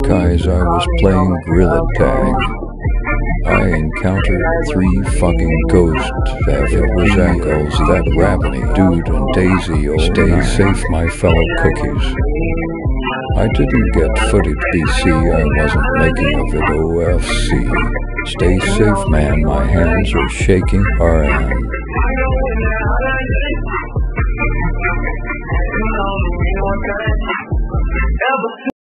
Guys, I was playing gorilla tag. I encountered 3 fucking ghosts. It was Echoes, that rabbity dude, and Daisy. Oh, stay safe, my fellow cookies. I didn't get footage, BC. I wasn't making a video, FC. Stay safe, man. My hands are shaking. RN.